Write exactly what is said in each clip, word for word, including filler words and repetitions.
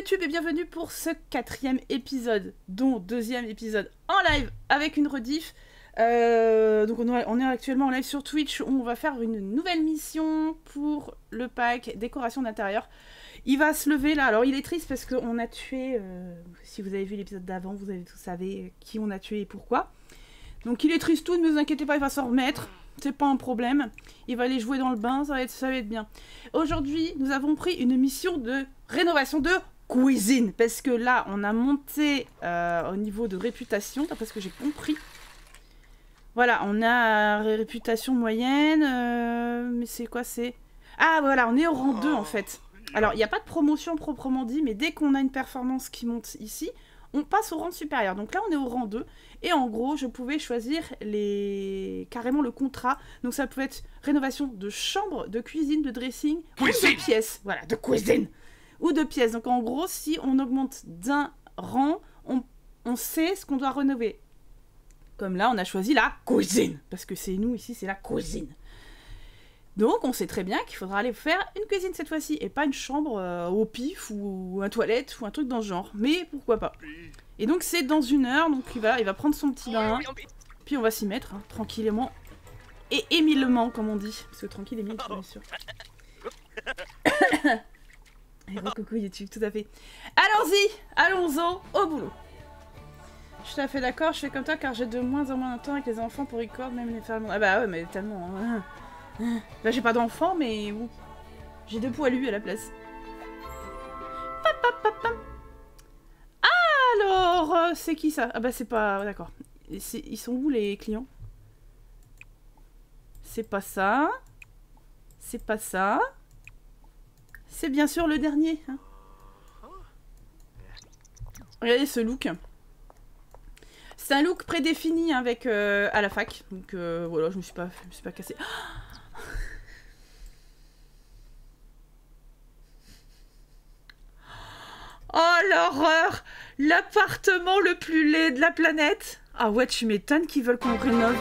YouTube et bienvenue pour ce quatrième épisode, dont deuxième épisode en live avec une rediff. Euh, donc on est actuellement en live sur Twitch où on va faire une nouvelle mission pour le pack décoration d'intérieur. Il va se lever là, alors il est triste parce qu'on a tué, euh, si vous avez vu l'épisode d'avant, vous avez tout savez qui on a tué et pourquoi. Donc il est triste tout, ne vous inquiétez pas, il va s'en remettre. C'est pas un problème. Il va aller jouer dans le bain, ça va être, ça va être bien. Aujourd'hui, nous avons pris une mission de rénovation de cuisine. Parce que là, on a monté euh, au niveau de réputation, d'après ce que j'ai compris. Voilà, on a réputation moyenne. Euh, mais c'est quoi, c'est... Ah, voilà, on est au rang deux, en fait. Alors, il n'y a pas de promotion proprement dit, mais dès qu'on a une performance qui monte ici, on passe au rang supérieur. Donc là, on est au rang deux. Et en gros, je pouvais choisir les... carrément le contrat. Donc ça pouvait être rénovation de chambre, de cuisine, de dressing, cuisine. Ou de pièces. Voilà, de cuisine. Ou de pièces. Donc en gros, si on augmente d'un rang, on, on sait ce qu'on doit rénover. Comme là, on a choisi la cuisine. Parce que c'est nous, ici, c'est la cuisine. Donc on sait très bien qu'il faudra aller faire une cuisine cette fois-ci. Et pas une chambre euh, au pif ou un toilette ou un truc dans ce genre. Mais pourquoi pas. Et donc c'est dans une heure, donc il va, il va prendre son petit bain, puis on va s'y mettre, hein, tranquillement, et émilement, comme on dit, parce que tranquille et mille, bien sûr. Et bon, coucou YouTube, tout à fait. Allons-y, allons-en, au boulot. Je suis tout à fait d'accord, je fais comme toi, car j'ai de moins en moins de temps avec les enfants pour record, même les faire... Ah bah ouais, mais tellement... Hein. Là j'ai pas d'enfants, mais bon, j'ai deux poilus à la place. Pap, pap, pap, pap. Alors, euh, c'est qui ça? Ah bah c'est pas... D'accord. Ils sont où les clients? C'est pas ça. C'est pas ça. C'est bien sûr le dernier. Hein. Regardez ce look. C'est un look prédéfini avec euh, à la fac. Donc euh, voilà, je me suis pas, je me suis pas cassée. Oh l'horreur! L'appartement le plus laid de la planète! Ah ouais, tu m'étonnes qu'ils veulent qu'on le rénove.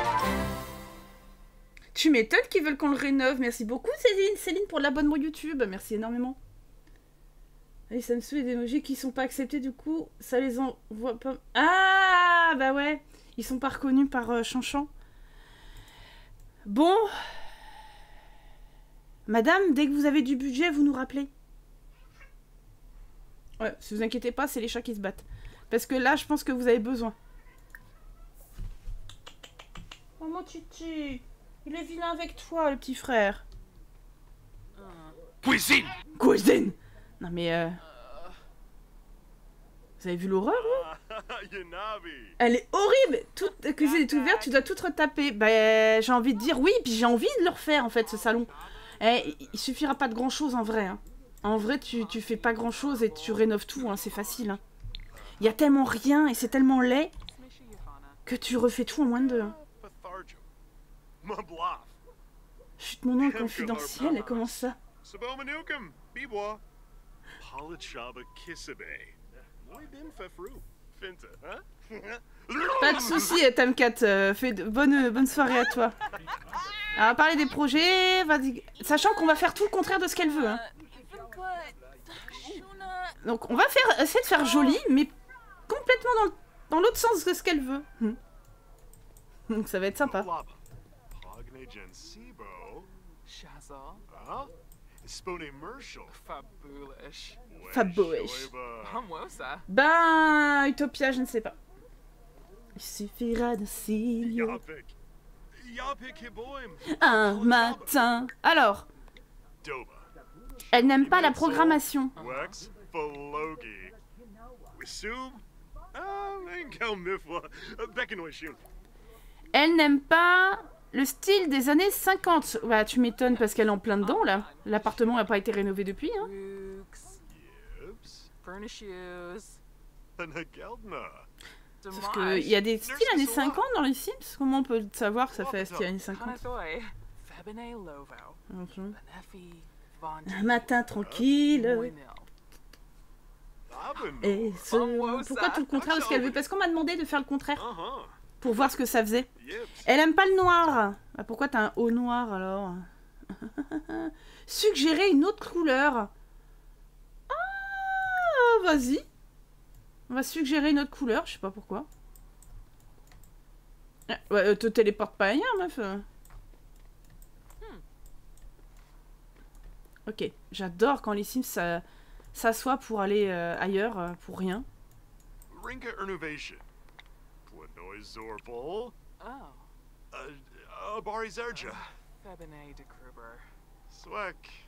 Tu m'étonnes qu'ils veulent qu'on le rénove. Merci beaucoup Céline, Céline pour l'abonnement YouTube. Merci énormément. Et ça me souhaite des emojis qui sont pas acceptés, du coup, ça les envoie pas... Ah bah ouais, ils sont pas reconnus par euh, Chanchan. Bon. Madame, dès que vous avez du budget, vous nous rappelez. Ouais, si vous inquiétez pas, c'est les chats qui se battent. Parce que là, je pense que vous avez besoin. Oh mon titi, il est vilain avec toi, le petit frère. Cuisine. Cuisine. Non mais... Euh... Vous avez vu l'horreur, hein? Elle est horrible. Toute la cuisine est ouverte, tu dois tout retaper. Bah, j'ai envie de dire oui, puis j'ai envie de le refaire, en fait, ce salon. Eh, il suffira pas de grand-chose, en vrai, hein. En vrai, tu, tu fais pas grand-chose et tu rénoves tout, hein, c'est facile. Hein. Il y a tellement rien et c'est tellement laid que tu refais tout en moins de deux. Hein. Chut, mon nom est confidentiel, comment ça? Pas de soucis, Tamcat, euh, fais de... bonne, bonne soirée à toi. Alors, on va parler des projets, vas-y. Sachant qu'on va faire tout le contraire de ce qu'elle veut. Hein. Donc on va faire, essayer de faire joli, mais complètement dans l'autre sens de ce qu'elle veut. Hmm. Donc ça va être sympa. Fabouish. Ben, Utopia, je ne sais pas. Il suffira de signer un matin. Alors, elle n'aime pas la programmation. Elle n'aime pas le style des années cinquante. Bah, tu m'étonnes parce qu'elle est en plein dedans, là. L'appartement n'a pas été rénové depuis, hein. Sauf qu'il y a des styles années cinquante dans les Sims. Comment on peut savoir que ça fait style années cinquante? Un matin tranquille. Et ce... Pourquoi tout le contraire de ce qu'elle veut? Parce qu'on m'a demandé de faire le contraire. Pour voir ce que ça faisait. Elle aime pas le noir. Bah, pourquoi t'as un haut noir alors? Suggérer une autre couleur. vas-y. On va suggérer une autre couleur, je sais pas pourquoi. Ah, ouais, euh, te téléporte pas ailleurs, meuf. Ok, j'adore quand les Sims s'assoient pour aller euh, ailleurs, euh, pour rien. Rinka Innovation. Zorpol. Oh. Abari Zerja. Febene de Kruber. Swek.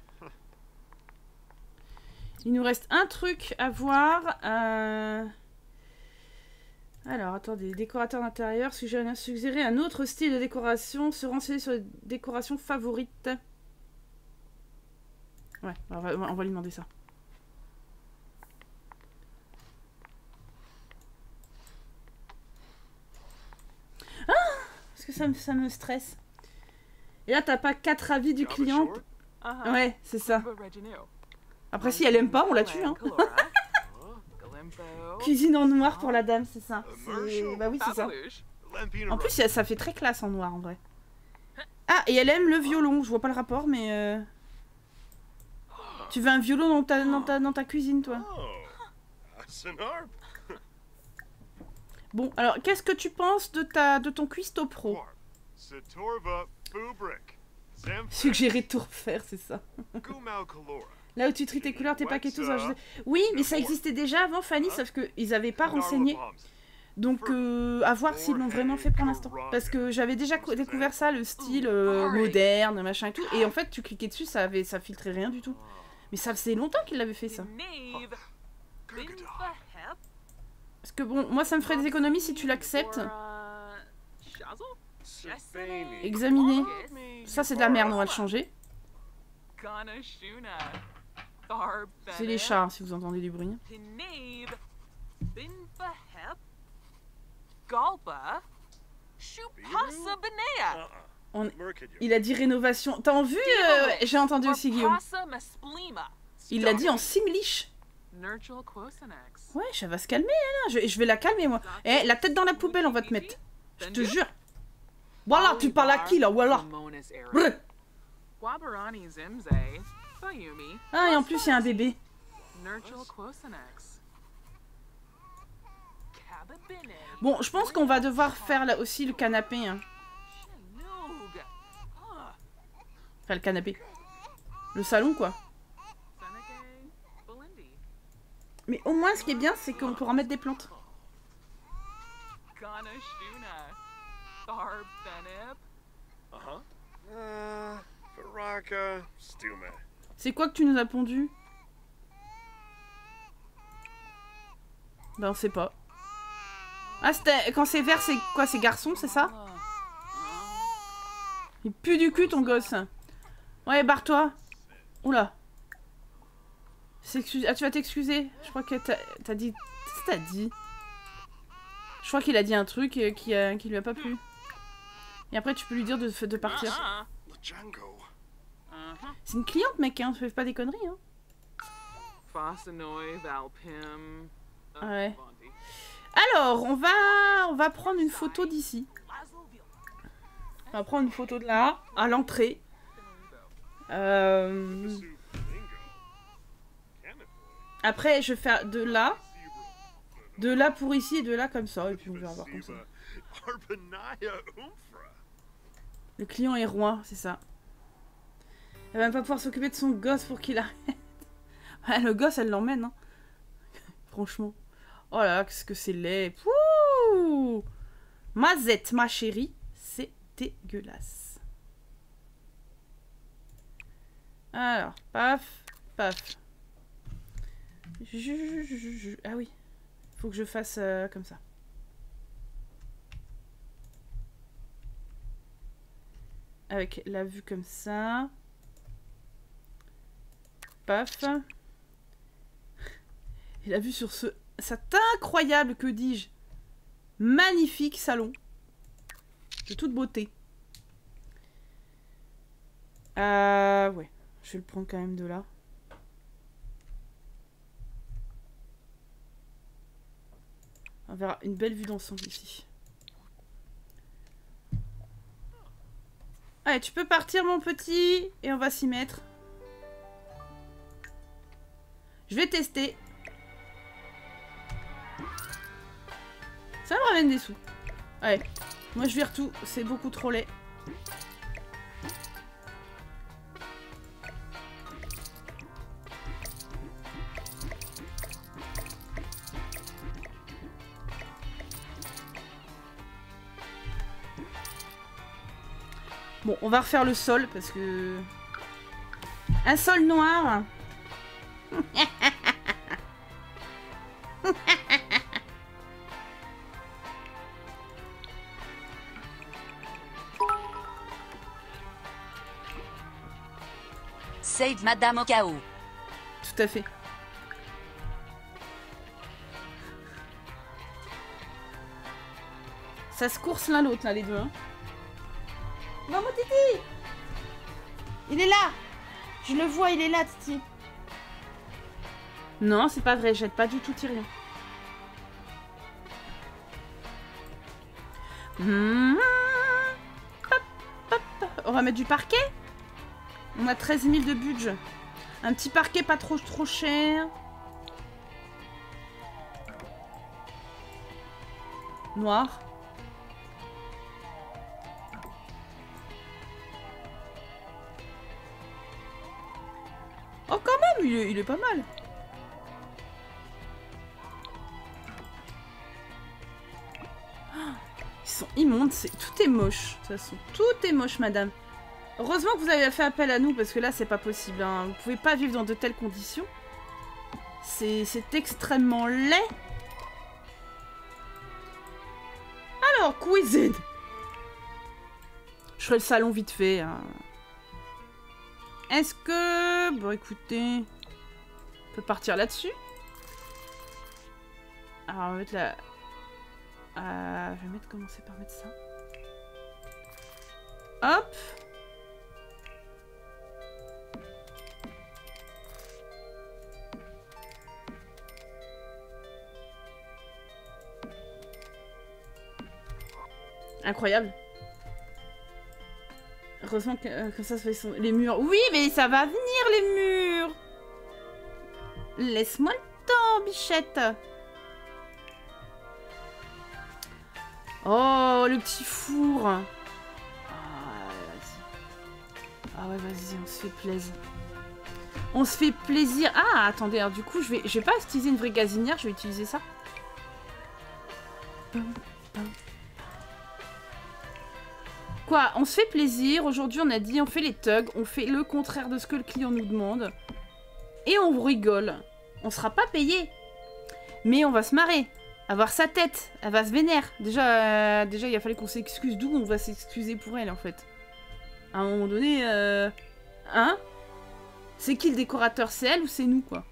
Il nous reste un truc à voir. Euh... Alors, attendez, décorateur d'intérieur, suggérer, suggérer un autre style de décoration, se renseigner sur les décorations favorites. Ouais, on va, on va lui demander ça. Ah, parce que ça me, ça me stresse. Et là, t'as pas quatre avis du client. Ouais, c'est ça. Après, si elle aime pas, on la tue, hein. Cuisine en noir pour la dame, c'est ça. Bah oui, c'est ça. En plus, ça fait très classe en noir, en vrai. Ah, et elle aime le violon. Je vois pas le rapport, mais... Euh... Tu veux un violon dans ta, dans ta, dans ta cuisine, toi? Bon, alors, qu'est-ce que tu penses de, ta, de ton cuistot pro? Suggérer tout refaire, c'est ça. Là où tu tries tes couleurs, tes paquets, tout ça. Oui, mais ça existait déjà avant, Fanny, sauf qu'ils n'avaient pas renseigné. Donc, euh, à voir s'ils l'ont vraiment fait pour l'instant. Parce que j'avais déjà découvert ça, le style euh, moderne, machin et tout. Et en fait, tu cliquais dessus, ça, avait, ça filtrait rien du tout. Mais ça faisait longtemps qu'ils l'avaient fait, ça. Parce que bon, moi, ça me ferait des économies si tu l'acceptes. Examiner. Ça, c'est de la merde, on va le changer. C'est les chats, hein, si vous entendez du bruit. On... Il a dit rénovation. T'as en vu euh... J'ai entendu aussi Guillaume. Il l'a dit en simlish. Ouais, ça va se calmer, hein, là. Je, je vais la calmer, moi. Eh, la tête dans la poubelle, on va te mettre. Je te jure. Voilà, tu parles à qui, là? Voilà. Brr. Ah, et en plus, il y a un bébé. Bon, je pense qu'on va devoir faire là aussi le canapé. Hein. Enfin, le canapé. Le salon, quoi. Mais au moins, ce qui est bien, c'est qu'on pourra mettre des plantes. C'est quoi que tu nous as pondu? Ben, on sait pas. Ah, c'était... Quand c'est vert, c'est quoi? C'est garçon, c'est ça? Il pue du cul, ton gosse. Ouais, barre-toi. Oula. Ah, tu vas t'excuser. Je crois que t'as t'as dit... Qu'est-ce que t'as dit? Je crois qu'il a dit un truc qui, a... qui lui a pas plu. Et après, tu peux lui dire de, de partir. C'est une cliente, mec, hein. Fais pas des conneries, hein. Ouais. Alors, on va... On va prendre une photo d'ici. On va prendre une photo de là, à l'entrée. Euh... Après, je vais faire de là. De là pour ici et de là comme ça. Et puis on verra voir comme ça. Le client est roi, c'est ça. Elle va même pas pouvoir s'occuper de son gosse pour qu'il arrête. Ouais, le gosse, elle l'emmène. Hein. Franchement. Oh là là, qu'est-ce que c'est laid. Pouh, Mazette, ma chérie. C'est dégueulasse. Alors, paf, paf. Je, je, je, je, ah oui. Faut que je fasse euh, comme ça. Avec la vue comme ça. Paf. Et la vue sur ce... cet incroyable, que dis-je, magnifique salon. De toute beauté. Euh... Ouais. Je vais le prendre quand même de là. On verra une belle vue d'ensemble ici. Allez, tu peux partir, mon petit. Et on va s'y mettre. Je vais tester. Ça me ramène des sous. Allez, moi je vire tout, c'est beaucoup trop laid. Bon, on va refaire le sol parce que... Un sol noir. Save Madame au cas où. Tout à fait. Ça se course l'un l'autre, là, les deux. Hein. Non, mon Titi! Il est là! Je le vois, il est là, Titi. Non, c'est pas vrai, j'aide pas du tout Tyrion. Mmh. Hop, hop. On va mettre du parquet? On a treize mille de budget. Un petit parquet pas trop trop cher. Noir. Oh quand même, il est, il est pas mal. Ils sont immondes, c'est tout est moche. De toute façon, tout est moche, madame. Heureusement que vous avez fait appel à nous, parce que là, c'est pas possible. Hein. Vous pouvez pas vivre dans de telles conditions. C'est extrêmement laid. Alors, cuisine. Je ferai le salon vite fait. Hein. Est-ce que... Bon, écoutez... On peut partir là-dessus. Alors, on va mettre la... Euh, je vais mettre, commencer par mettre ça. Hop. Incroyable. Heureusement que, euh, que ça se fait son... Les murs. Oui, mais ça va venir, les murs. Laisse-moi le temps, bichette. Oh, le petit four. Ah, vas-y. Ah ouais, vas-y, on se fait plaisir. On se fait plaisir. Ah, attendez, alors du coup, je vais, je vais pas utiliser une vraie gazinière, je vais utiliser ça. Quoi, on se fait plaisir. Aujourd'hui, on a dit, on fait les thugs, on fait le contraire de ce que le client nous demande. Et on rigole. On sera pas payé. Mais on va se marrer. Avoir sa tête. Elle va se vénère. Déjà, euh, déjà il a fallu qu'on s'excuse. D'où on va s'excuser pour elle, en fait. À un moment donné, euh... Hein? C'est qui le décorateur? C'est elle ou c'est nous, quoi?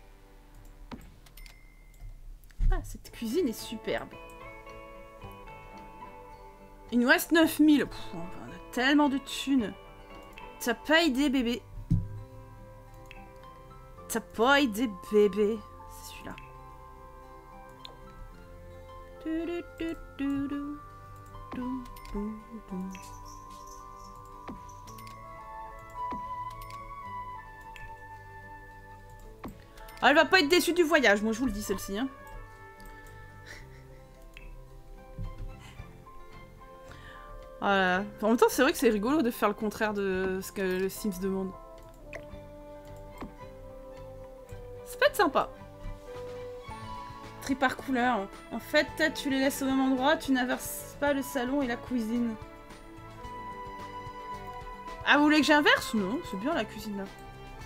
Ah, cette cuisine est superbe. Il nous reste neuf mille. Pff, on a tellement de thunes. T'as pas idée, bébé. T'as pas idée, bébé. C'est celui-là. Ah, elle va pas être déçue du voyage, moi je vous le dis, celle-ci. Hein. Voilà. En même temps, c'est vrai que c'est rigolo de faire le contraire de ce que le Sims demande. Ça peut être sympa. Tri par couleur. En fait, tu les laisses au même endroit, tu n'inverses pas le salon et la cuisine. Ah, vous voulez que j'inverse? Non, c'est bien la cuisine là.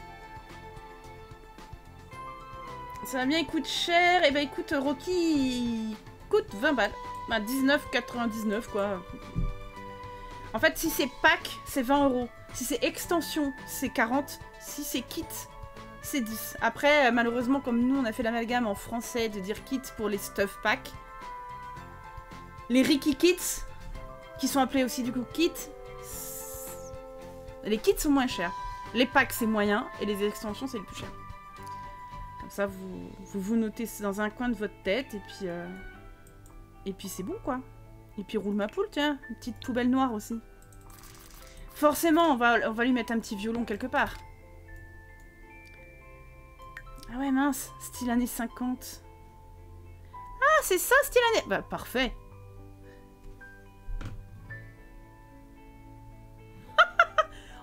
Ça va bien, il coûte cher. Et bah écoute, Rocky, il coûte vingt balles. Bah dix-neuf quatre-vingt-dix-neuf quoi. En fait, si c'est pack, c'est vingt euros. Si c'est extension, c'est quarante. Si c'est kit, c'est dix. Après, malheureusement, comme nous, on a fait l'amalgame en français de dire kit pour les stuff pack. Les Ricky Kits, qui sont appelés aussi du coup kit, les kits sont moins chers. Les packs, c'est moyen. Et les extensions, c'est le plus cher. Comme ça, vous, vous vous notez dans un coin de votre tête. Et puis, euh... et puis c'est bon, quoi. Et puis roule ma poule, tiens. Une petite poubelle noire aussi. Forcément, on va, on va lui mettre un petit violon quelque part. Ah ouais, mince. Style années cinquante. Ah, c'est ça, style année... Bah, parfait.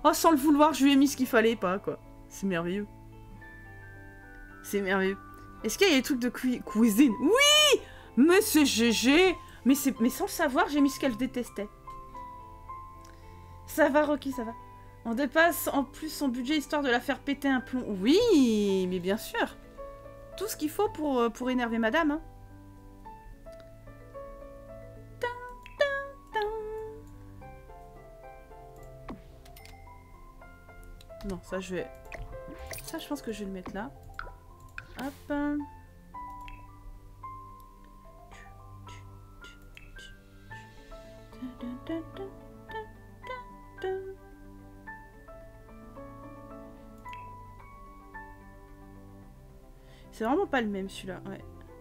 Oh, sans le vouloir, je lui ai mis ce qu'il fallait pas, quoi. C'est merveilleux. C'est merveilleux. Est-ce qu'il y a des trucs de cui cuisine? Oui! Mais c'est G G! Mais, mais sans le savoir, j'ai mis ce qu'elle détestait. Ça va, Rocky, ça va. On dépasse en plus son budget histoire de la faire péter un plomb. Oui, mais bien sûr. Tout ce qu'il faut pour, pour énerver madame. Hein. Non, ça je vais... Ça je pense que je vais le mettre là. Hop. C'est vraiment pas le même celui-là, ouais.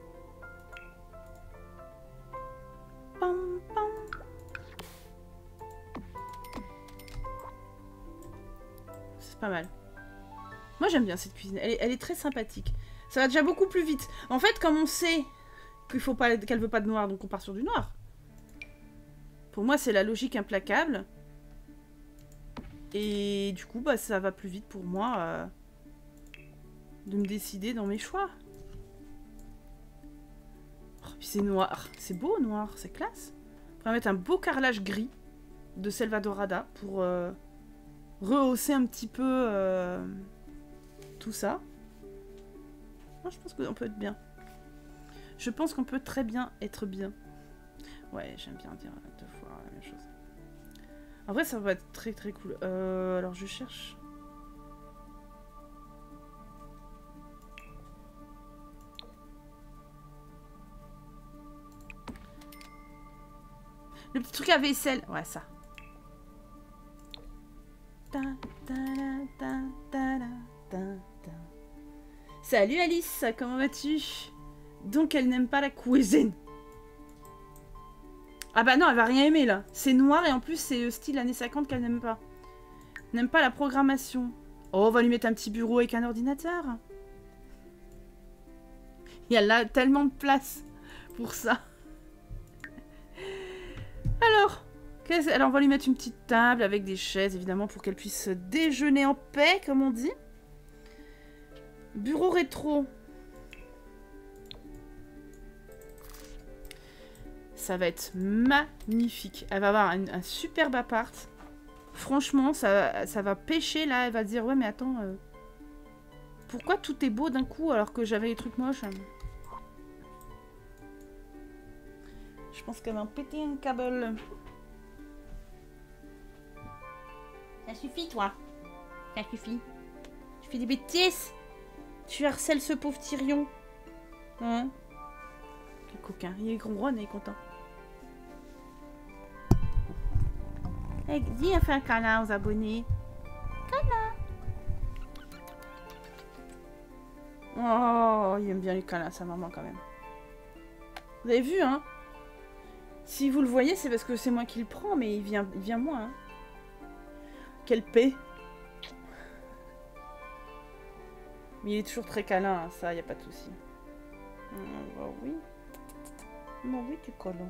Pam, pam. C'est pas mal. Moi j'aime bien cette cuisine, elle est, elle est très sympathique. Ça va déjà beaucoup plus vite. En fait, comme on sait qu'il faut pas, qu'elle veut pas de noir, donc on part sur du noir. Pour moi, c'est la logique implacable. Et du coup, bah, ça va plus vite pour moi euh, de me décider dans mes choix. Oh, puis c'est noir. C'est beau, noir. C'est classe. On va mettre un beau carrelage gris de Selvadorada pour euh, rehausser un petit peu euh, tout ça. Moi, je pense qu'on peut être bien. Je pense qu'on peut très bien être bien. Ouais, j'aime bien dire deux fois la même chose. En vrai, ça va être très très cool. Euh, alors, je cherche. Le petit truc à vaisselle. Ouais, ça. Ta, ta, ta, ta, ta, ta. Salut Alice, comment vas-tu? Donc, elle n'aime pas la cuisine. Ah bah non, elle va rien aimer là. C'est noir et en plus c'est style années cinquante qu'elle n'aime pas. N'aime pas la programmation. Oh, on va lui mettre un petit bureau avec un ordinateur. Il y a là tellement de place pour ça. Alors, alors on va lui mettre une petite table avec des chaises évidemment pour qu'elle puisse déjeuner en paix comme on dit. Bureau rétro. Ça va être magnifique. Elle va avoir un, un superbe appart. Franchement, ça, ça va pêcher là. Elle va dire, ouais mais attends, euh, pourquoi tout est beau d'un coup alors que j'avais les trucs moches? Je pense qu'elle va en péter un câble. Ça suffit toi. Ça suffit. Tu fais des bêtises. Tu harcèles ce pauvre Tyrion. Hein? Quel coquin. Il est gros, il est content. Hey, viens faire un câlin aux abonnés. Câlin. Oh, il aime bien les câlins, sa maman quand même. Vous avez vu, hein? Si vous le voyez, c'est parce que c'est moi qui le prends, mais il vient, il vient moins. Hein. Quelle paix. Mais il est toujours très câlin, hein, ça, y a pas de souci. Oh, oui. Oh, oui, t'es câlin.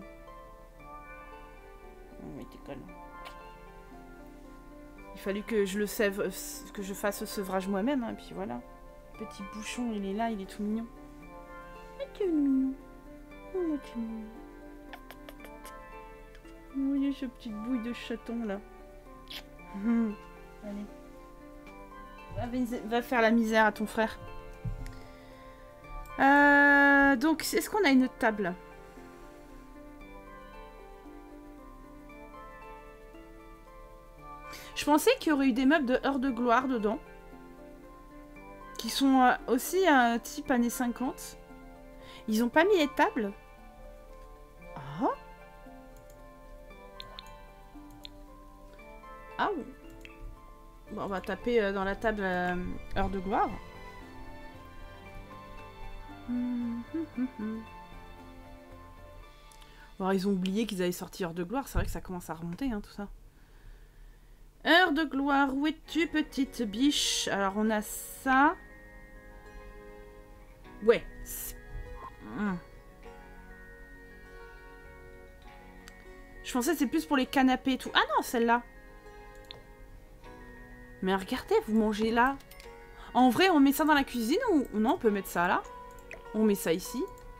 Oh, oui, t'es câlin. Il fallut que je le sève, que je fasse ce sevrage moi-même, hein, et puis voilà. Petit bouchon, il est là, il est tout mignon. Oh, tu es mignon. Oh, tu es mignon. Vous voyez ce petit bouille de chaton là. Mmh. Allez. Va, va faire la misère à ton frère. Euh, donc, est-ce qu'on a une table? Je pensais qu'il y aurait eu des meubles de Heure de Gloire dedans. Qui sont euh, aussi un type années cinquante. Ils ont pas mis les tables. Ah. Ah. Bon, on va taper euh, dans la table euh, Heure de Gloire. Hum, hum, hum, hum. Bon, ils ont oublié qu'ils avaient sorti Heure de Gloire. C'est vrai que ça commence à remonter, hein, tout ça. Heure de Gloire, où es-tu, petite biche? Alors, on a ça. Ouais. Hum. Je pensais que c'est plus pour les canapés et tout. Ah non, celle-là. Mais regardez, vous mangez là. En vrai, on met ça dans la cuisine ou... Non, on peut mettre ça là. On met ça ici.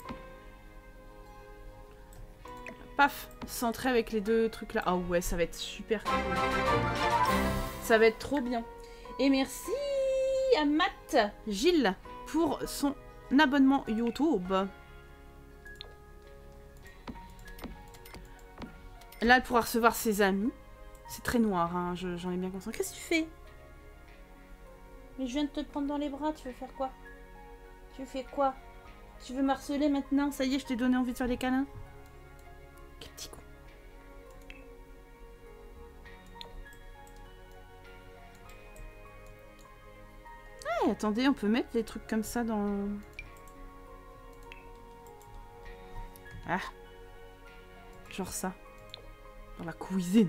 Paf, centré avec les deux trucs là. Ah ouais, ça va être super cool. Ça va être trop bien. Et merci à Matt Gilles pour son abonnement YouTube. Là, elle pourra recevoir ses amis. C'est très noir, hein, j'en ai bien conscience. Qu'est-ce que tu fais? Mais je viens de te prendre dans les bras, tu veux faire quoi? Tu fais quoi? Tu veux m'harceler maintenant? Ça y est, je t'ai donné envie de faire des câlins. Quel petit con. Hey, attendez, on peut mettre des trucs comme ça dans... Ah. Genre ça. Dans la cuisine.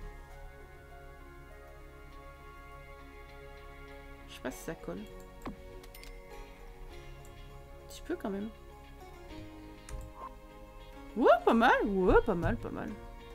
Je sais pas si ça colle. Un petit peu quand même. Ouais, pas mal. Ouais, pas mal, pas mal.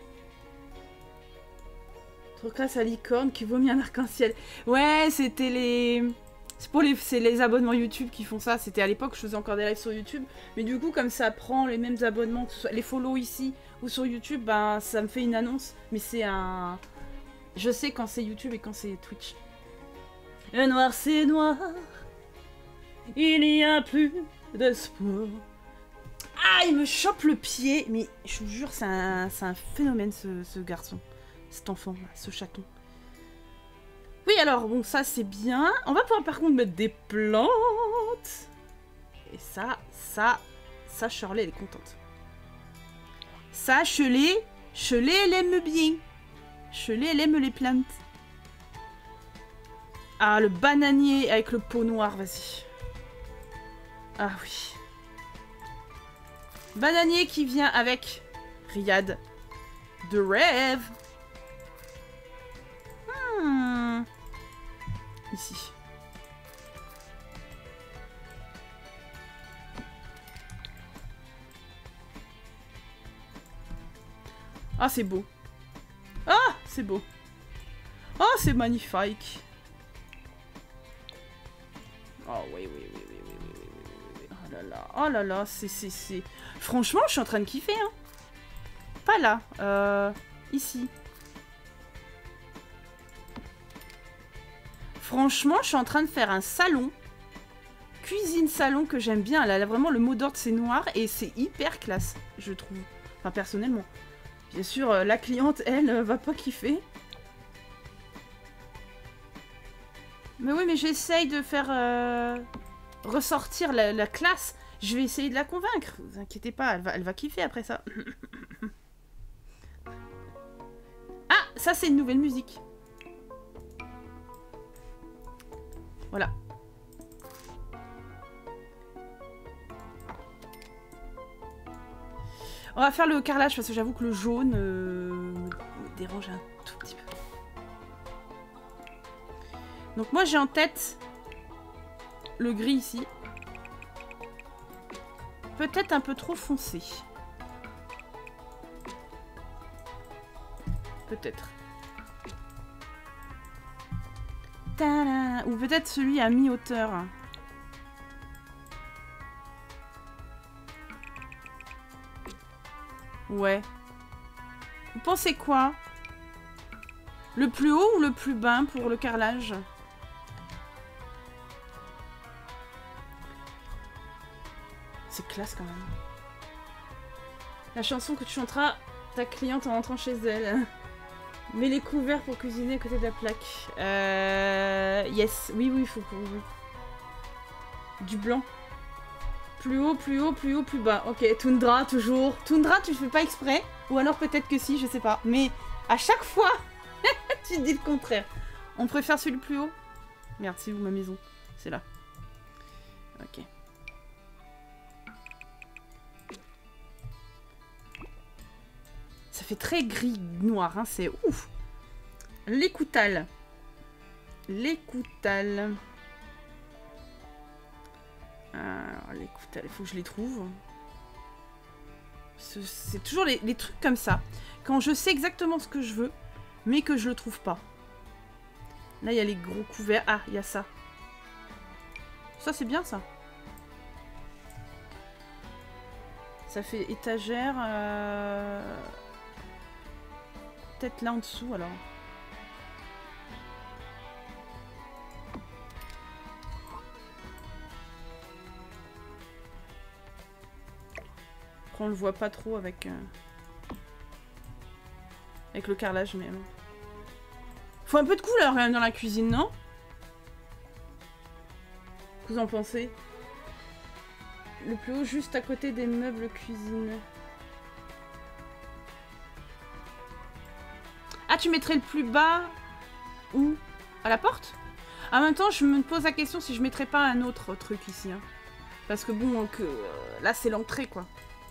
Trop classe à licorne qui vomit un arc-en-ciel. Ouais, c'était les... C'est pour les... C'est les abonnements YouTube qui font ça. C'était à l'époque, je faisais encore des lives sur YouTube. Mais du coup, comme ça prend les mêmes abonnements, que ce soit les follow ici ou sur YouTube, ben ça me fait une annonce. Mais c'est un... Je sais quand c'est YouTube et quand c'est Twitch. Le noir, c'est noir. Il n'y a plus d'espoir. Ah, il me chope le pied. Mais je vous jure, c'est un, c'est un phénomène, ce, ce garçon. Cet enfant, ce chaton. Oui, alors, bon, ça, c'est bien. On va pouvoir, par contre, mettre des plantes. Et ça, ça, ça, Shirley, elle est contente. Ça, Shirley, Shirley, elle aime bien. Shirley, elle aime les plantes. Ah, le bananier avec le pot noir, vas-y. Ah oui. Bananier qui vient avec Riyad de rêve. Hmm. Ici. Ah, c'est beau. Ah, c'est beau. Oh, c'est magnifique. Oh oui, oui, oui, oui, oui, oui, oui, oui, oui. Oh là là, oh là là, c'est, c'est, c'est... Franchement, je suis en train de kiffer, hein. Pas là, euh... ici. Franchement, je suis en train de faire un salon. Cuisine-salon que j'aime bien. Là, là, vraiment, le mot d'ordre, c'est noir et c'est hyper classe, je trouve. Enfin, personnellement. Bien sûr, euh, la cliente, elle, euh, va pas kiffer. Mais oui, mais j'essaye de faire euh, ressortir la, la classe. Je vais essayer de la convaincre. Vous inquiétez pas, elle va, elle va kiffer après ça. Ah, ça c'est une nouvelle musique. Voilà. On va faire le carrelage parce que j'avoue que le jaune euh, me dérange un tout petit peu. Donc moi j'ai en tête le gris ici. Peut-être un peu trop foncé. Peut-être. Ou peut-être celui à mi-hauteur. Ouais. Vous pensez quoi? Le plus haut ou le plus bas pour le carrelage? C'est classe quand même. La chanson que tu chanteras ta cliente en entrant chez elle. Mets les couverts pour cuisiner à côté de la plaque. Euh... Yes. Oui, oui, il faut... Oui. Du blanc. Plus haut, plus haut, plus haut, plus bas. Ok, Toundra, toujours. Toundra, tu le fais pas exprès. Ou alors peut-être que si, je sais pas. Mais à chaque fois, tu dis le contraire. On préfère celui plus haut? Merde, c'est où ma maison? C'est là. Ok. Ça fait très gris noir, hein, c'est ouf. L'écoutale. L'écoutale. Alors, l'écoutale, il faut que je les trouve. C'est toujours les, les trucs comme ça. Quand je sais exactement ce que je veux, mais que je le trouve pas. Là, il y a les gros couverts. Ah, il y a ça. Ça, c'est bien, ça. Ça fait étagère. Euh... Peut-être là en dessous, alors. Après, on le voit pas trop avec... Euh... Avec le carrelage, mais... Faut un peu de couleur, quand même, dans la cuisine, non? Qu'est-ce que vous en pensez? Le plus haut, juste à côté des meubles cuisine. Ah, tu mettrais le plus bas où? À la porte? En même temps, je me pose la question si je mettrais pas un autre truc ici. Hein. Parce que bon, que euh, là, c'est l'entrée, quoi.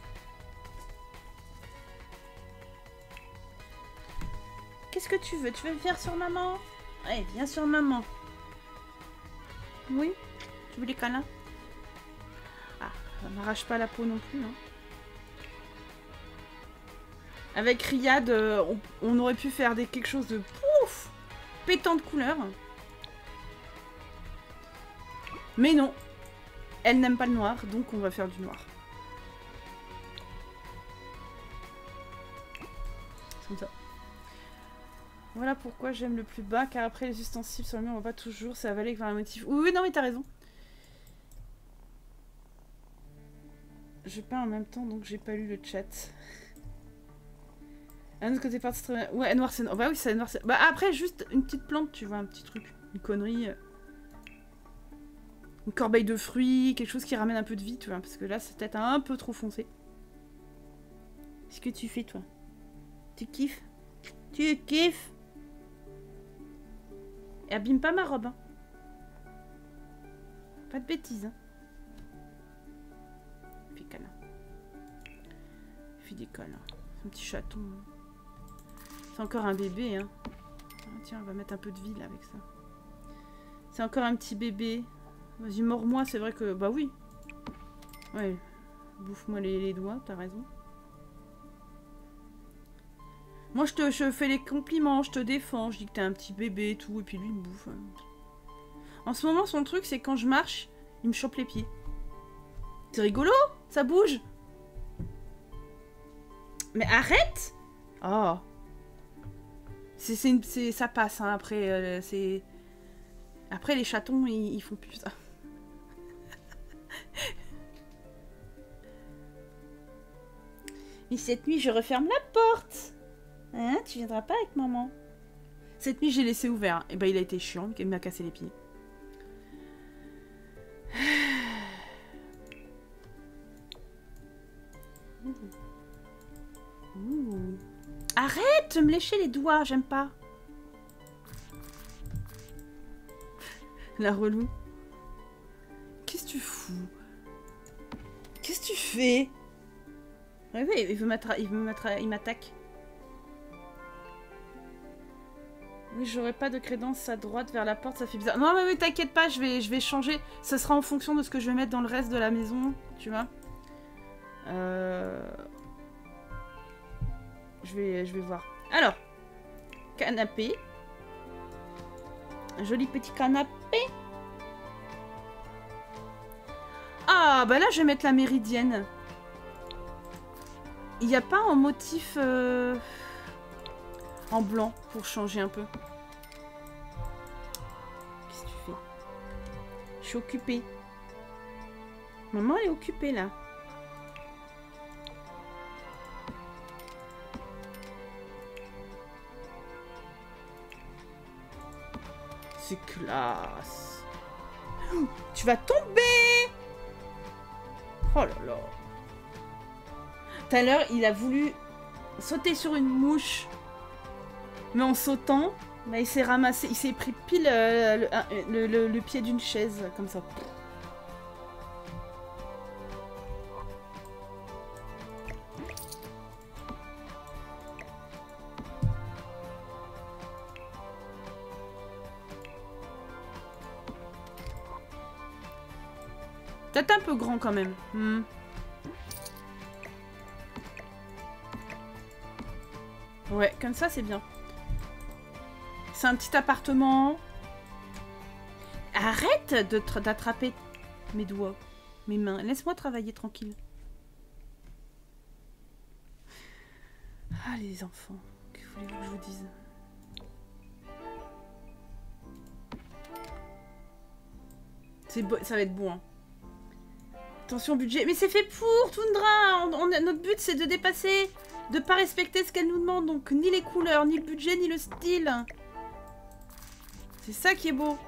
Qu'est-ce que tu veux? Tu veux venir sur maman? Allez, viens sur maman. Oui? Tu veux des câlins? Ah, ça m'arrache pas la peau non plus. Hein. Avec Riyad, euh, on, on aurait pu faire des, quelque chose de pouf, pétant de couleur. Mais non. Elle n'aime pas le noir, donc on va faire du noir. Comme ça. Voilà pourquoi j'aime le plus bas, car après les ustensiles sur le mur, on voit pas toujours, c'est avalé vers un motif. Oui, oui, non, mais t'as raison. Je peins en même temps, donc j'ai pas lu le chat. Un autre côté parti très... Ouais, noir, c'est... Bah oui, c'est noir, c'est... Bah après, juste une petite plante, tu vois, un petit truc. Une connerie. Une corbeille de fruits, quelque chose qui ramène un peu de vie, tu vois. Parce que là, c'est peut-être un peu trop foncé. Qu'est-ce que tu fais, toi? Tu kiffes? Tu kiffes? Et abîme pas ma robe, hein. Pas de bêtises, hein. Fais câlin. Fais des câlins. C'est un petit chaton. Hein. C'est encore un bébé, hein. Ah, tiens, on va mettre un peu de vie, là, avec ça. C'est encore un petit bébé. Vas-y, mords-moi, c'est vrai que... Bah oui. Ouais. Bouffe-moi les, les doigts, t'as raison. Moi, je te je fais les compliments, je te défends, je dis que t'es un petit bébé et tout, et puis lui, il me bouffe. En ce moment, son truc, c'est quand je marche, il me chope les pieds. C'est rigolo, ça bouge. Mais arrête! Oh. C'est, c'est, c'est, ça passe, hein, après, euh, c'est... Après, les chatons, ils, ils font plus ça. Mais cette nuit, je referme la porte. Hein, tu viendras pas avec maman? Cette nuit, j'ai laissé ouvert. Et ben, il a été chiant, il m'a cassé les pieds. Ouh. Arrête de me lécher les doigts, j'aime pas. La relou. Qu'est-ce que tu fous? Qu'est-ce que tu fais? Ouais, ouais, il veut m'attra... il veut m'attra... il m'attaque. Oui, j'aurais pas de crédence à droite vers la porte, ça fait bizarre. Non, mais, mais t'inquiète pas, je vais, je vais changer. Ça sera en fonction de ce que je vais mettre dans le reste de la maison, tu vois. Euh... Je vais, je vais voir. Alors, canapé. Un joli petit canapé. Ah, bah là, je vais mettre la méridienne. Il n'y a pas en motif... Euh... En blanc, pour changer un peu. Qu'est-ce que tu fais? Je suis occupée. Maman, elle est occupée, là. C'est classe. Oh, tu vas tomber! Oh là là. Tout à l'heure, il a voulu sauter sur une mouche. Mais en sautant, bah, il s'est ramassé, il s'est pris pile euh, le, le, le, le pied d'une chaise, comme ça. Peut-être un peu grand quand même. Hmm. Ouais, comme ça c'est bien. C'est un petit appartement. arrête de d'attraper mes doigts, mes mains. Laisse-moi travailler tranquille. Ah, les enfants. Que voulez-vous que je vous dise? C'est beau, ça va être bon. Hein. Attention budget. Mais c'est fait pour, Toundra. On, on, notre but, c'est de dépasser, de pas respecter ce qu'elle nous demande. Donc, ni les couleurs, ni le budget, ni le style. C'est ça qui est beau.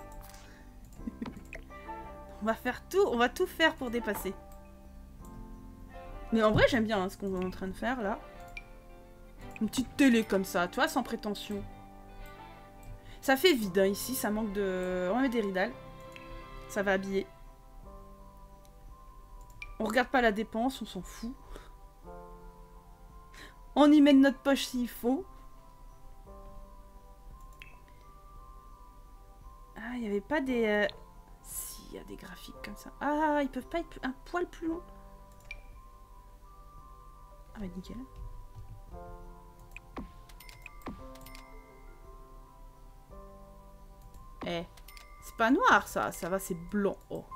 On va faire tout, on va tout faire pour dépasser. Mais en vrai, j'aime bien hein, ce qu'on est en train de faire, là. Une petite télé comme ça, tu vois, sans prétention. Ça fait vide, hein, ici. Ça manque de... On met des ridales. Ça va habiller. On regarde pas la dépense, on s'en fout. On y met de notre poche s'il faut. Ah, il n'y avait pas des... Euh... Si, il y a des graphiques comme ça. Ah, ils peuvent pas être un poil plus long. Ah bah nickel. Eh, c'est pas noir ça, ça va, c'est blanc. Oh.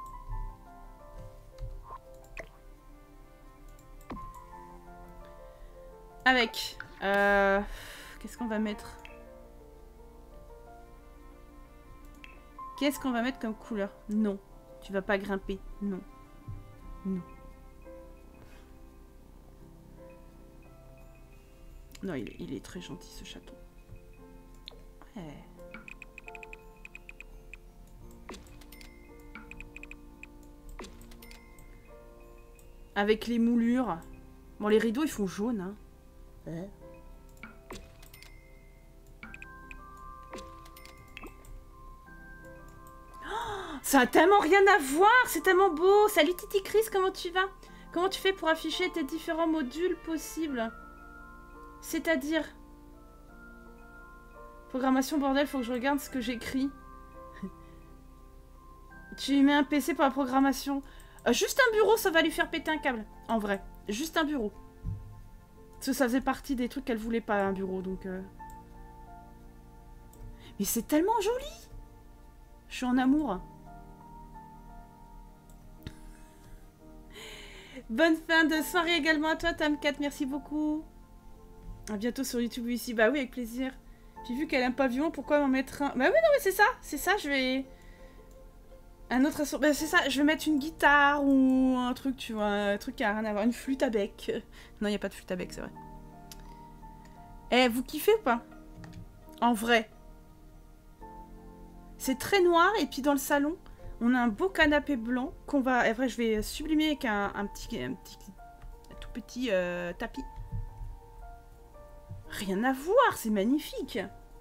Avec, euh, qu'est-ce qu'on va mettre? Qu'est-ce qu'on va mettre comme couleur? Non, tu vas pas grimper. Non, non. Non, il est, il est très gentil ce chaton. Ouais. Avec les moulures. Bon, les rideaux, ils font jaune, hein. Ouais. Oh, ça a tellement rien à voir. C'est tellement beau. Salut Titi Chris, comment tu vas? Comment tu fais pour afficher tes différents modules possibles? C'est-à-dire... Programmation, bordel, faut que je regarde ce que j'écris. Tu mets un P C pour la programmation. Euh, juste un bureau, ça va lui faire péter un câble. En vrai. Juste un bureau. Parce que ça faisait partie des trucs qu'elle voulait pas, un bureau, donc... Euh... Mais c'est tellement joli! Je suis en amour. Bonne fin de soirée également à toi, Tam quatre, merci beaucoup. À bientôt sur YouTube ici. Bah oui, avec plaisir. Puis vu qu'elle aime pas violon, pourquoi m'en mettre un... Bah oui, non, mais c'est ça. C'est ça, je vais... Un autre... Bah c'est ça, je vais mettre une guitare ou un truc, tu vois. Un truc qui a rien à voir. Une flûte à bec. Non, il n'y a pas de flûte à bec, c'est vrai. Eh, vous kiffez ou pas? En vrai. C'est très noir. Et puis dans le salon, on a un beau canapé blanc qu'on va... Après, je vais sublimer avec un, un petit... Un petit... Un tout petit euh, tapis. Rien à voir, c'est magnifique.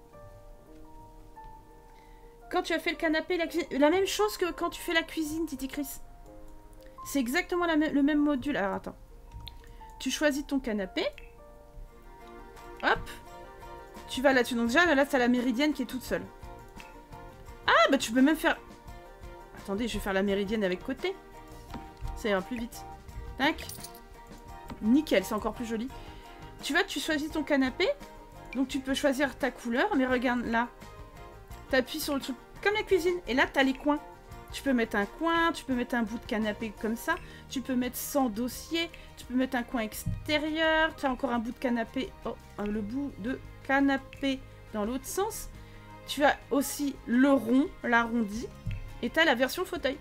Quand tu as fait le canapé, la cuisine... La même chose que quand tu fais la cuisine, Titi Chris. C'est exactement la le même module. Alors, attends. Tu choisis ton canapé. Hop. Tu vas là-dessus. Donc déjà, là, t'as la méridienne qui est toute seule. Ah, bah tu peux même faire... Attendez, je vais faire la méridienne avec côté. Ça ira plus vite. Tac. Nickel, c'est encore plus joli. Tu vois, tu choisis ton canapé. Donc tu peux choisir ta couleur. Mais regarde, là. T'appuies sur le truc comme la cuisine. Et là, t'as les coins. Tu peux mettre un coin. Tu peux mettre un bout de canapé comme ça. Tu peux mettre sans dossier. Tu peux mettre un coin extérieur. Tu as encore un bout de canapé. Oh, le bout de canapé dans l'autre sens. Tu as aussi le rond, l'arrondi. Et t'as la version fauteuil.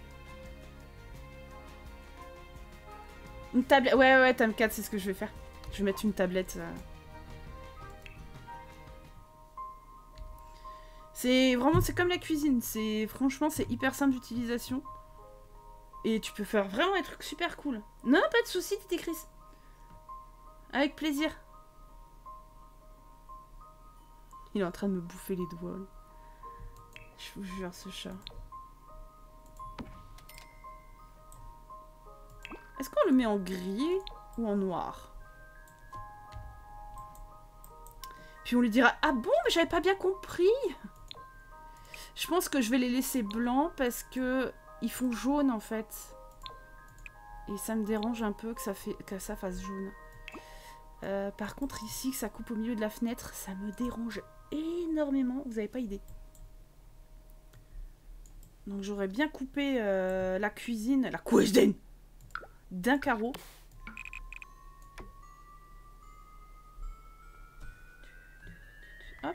Une tablette. Ouais, ouais, Tam quatre, c'est ce que je vais faire. Je vais mettre une tablette. Euh... C'est vraiment, c'est comme la cuisine. C'est franchement, c'est hyper simple d'utilisation. Et tu peux faire vraiment des trucs super cool. Non, pas de soucis, Titi Chris. Avec plaisir. Il est en train de me bouffer les doigts. Je vous jure, ce chat. Est-ce qu'on le met en gris ou en noir? Puis on lui dira « Ah bon, mais j'avais pas bien compris !» Je pense que je vais les laisser blancs parce que ils font jaune en fait. Et ça me dérange un peu que ça, fait, que ça fasse jaune. Euh, par contre ici, que ça coupe au milieu de la fenêtre, ça me dérange énormément. Vous avez pas idée. Donc j'aurais bien coupé euh, la cuisine, la cuisine d'un carreau. Hop.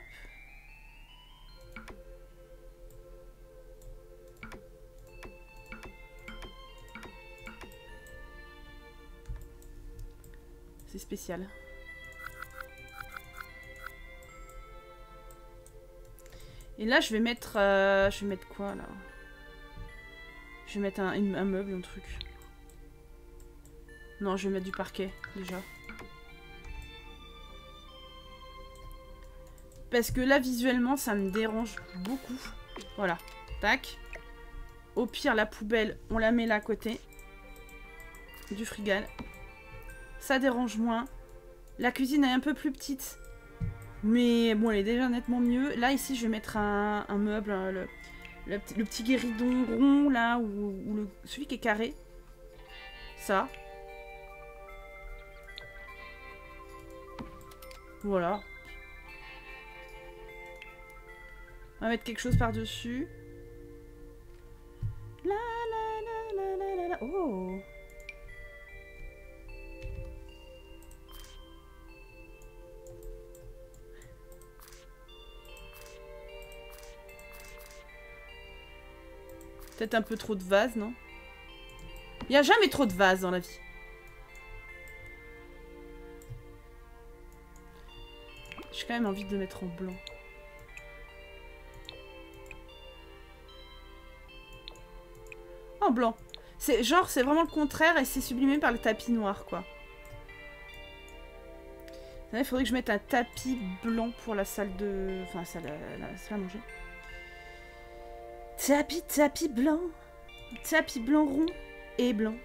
C'est spécial. Et là, je vais mettre... Euh, je vais mettre quoi, là? Je vais mettre un, une, un meuble, un truc. Non, je vais mettre du parquet, déjà. Parce que là, visuellement, ça me dérange beaucoup. Voilà. Tac. Au pire, la poubelle, on la met là à côté. Du frigal. Ça dérange moins. La cuisine est un peu plus petite. Mais bon, elle est déjà nettement mieux. Là, ici, je vais mettre un, un meuble. Un, le, le, le petit guéridon rond, là, ou, ou le, celui qui est carré. Ça. Voilà. On va mettre quelque chose par-dessus. La la la la la la. Oh! Peut-être un peu trop de vases, non? Il n'y a jamais trop de vases dans la vie. J'ai quand même envie de le mettre en blanc. En blanc. C'est genre, c'est vraiment le contraire et c'est sublimé par le tapis noir, quoi. Il faudrait que je mette un tapis blanc pour la salle de... Enfin, la salle, la, la salle à manger. Tapis, tapis blanc. Tapis blanc rond et blanc.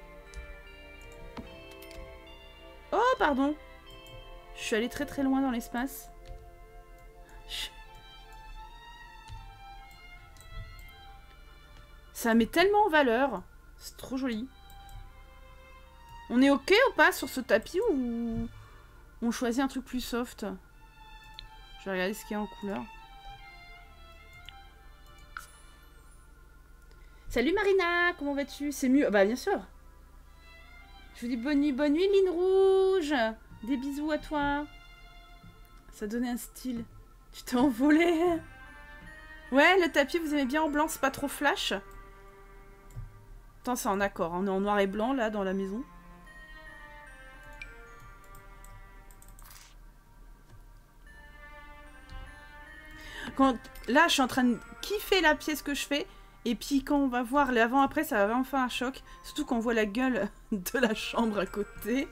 Oh, pardon. Je suis allée très très loin dans l'espace. Je... Ça met tellement en valeur. C'est trop joli. On est ok ou pas sur ce tapis ou on choisit un truc plus soft? Je vais regarder ce qu'il y a en couleur. Salut Marina, comment vas-tu? C'est mieux. Bah bien sûr. Je vous dis bonne nuit, bonne nuit Ligne Rouge. Des bisous à toi. Ça donnait un style. Tu t'es envolé. Ouais, le tapis, vous aimez bien en blanc, c'est pas trop flash. Attends, c'est en accord. On est en noir et blanc là dans la maison. Quand... Là, je suis en train de kiffer la pièce que je fais. Et puis quand on va voir l'avant-après, ça va vraiment faire un choc. Surtout quand on voit la gueule de la chambre à côté.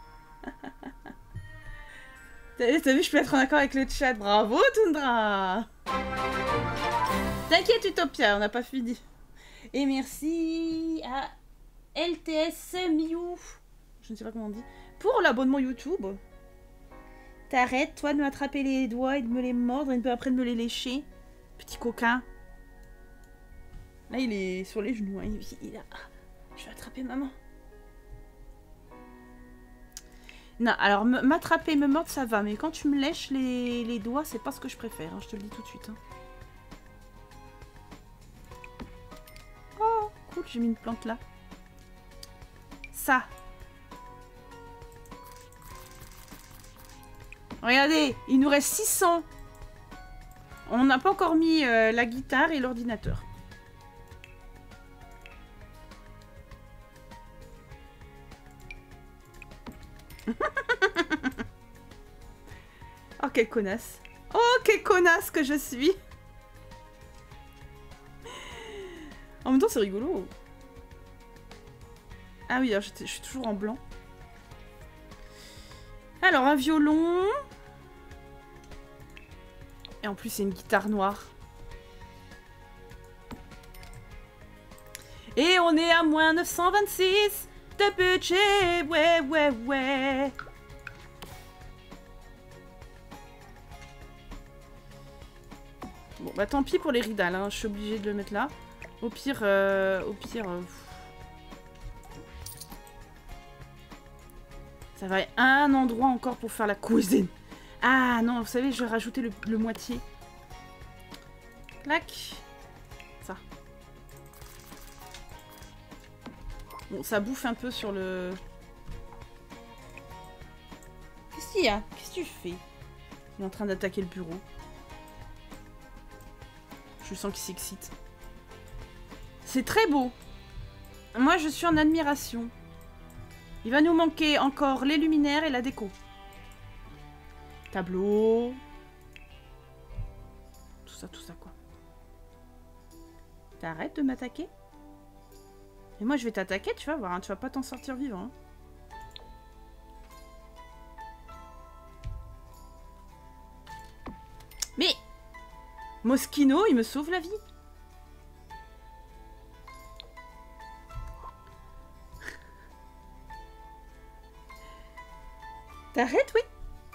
T'as vu, je peux être en accord avec le chat. Bravo Tundra. T'inquiète Utopia, on n'a pas fini. Et merci à L T S Miou. Je ne sais pas comment on dit. Pour l'abonnement YouTube. T'arrêtes, toi, de m'attraper les doigts et de me les mordre et un peu après de me les lécher. Petit coquin. Là, il est sur les genoux. Hein. Il, il a... Je vais attraper maman. Non, alors m'attraper, me mordre, ça va. Mais quand tu me lèches les, les doigts, c'est pas ce que je préfère. Hein. Je te le dis tout de suite. Hein. Oh, cool, j'ai mis une plante là. Ça. Regardez, il nous reste six cents. On n'a pas encore mis euh, la guitare et l'ordinateur. Oh, quelle connasse. Oh, quelle connasse que je suis. En même temps, c'est rigolo. Ah oui, alors je suis toujours en blanc. Alors, un violon. Et en plus, c'est une guitare noire. Et on est à moins neuf cent vingt-six de budget. Ouais, ouais, ouais. Bon, bah tant pis pour les ridales, hein. Je suis obligée de le mettre là. Au pire, euh, au pire... Euh, ça va être un endroit encore pour faire la cuisine. Ah non, vous savez, je vais rajouter le, le moitié. Clac. Ça. Bon, ça bouffe un peu sur le... Qu'est-ce qu'il y a? Qu'est-ce que tu fais? Il est en train d'attaquer le bureau. Je sens qu'il s'excite. C'est très beau. Moi, je suis en admiration. Il va nous manquer encore les luminaires et la déco. Tableau. Tout ça, tout ça, quoi. T'arrêtes de m'attaquer? Et moi, je vais t'attaquer, tu vas voir. Hein, tu vas pas t'en sortir vivant. Hein. Mais Moschino, il me sauve la vie. T'arrêtes, oui?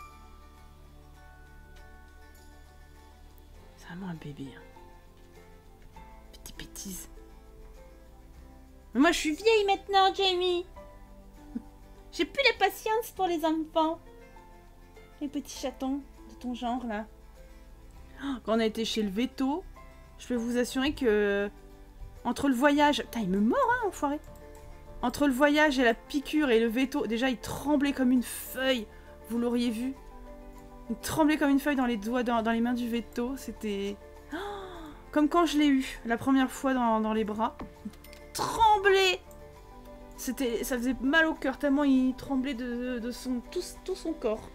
C'est vraiment un bébé. Hein. Petite bêtise. Mais moi, je suis vieille maintenant, Jamie. J'ai plus la patience pour les enfants. Les petits chatons de ton genre, là. Quand on a été chez le veto, je peux vous assurer que... Entre le voyage... Putain, il me mord, hein, enfoiré. Entre le voyage et la piqûre et le veto... Déjà, il tremblait comme une feuille. Vous l'auriez vu. Il tremblait comme une feuille dans les doigts, dans, dans les mains du veto. C'était... Oh, comme quand je l'ai eu, la première fois dans, dans les bras. Il tremblait. C'était... Ça faisait mal au cœur, tellement il tremblait de, de son... Tout, tout son corps.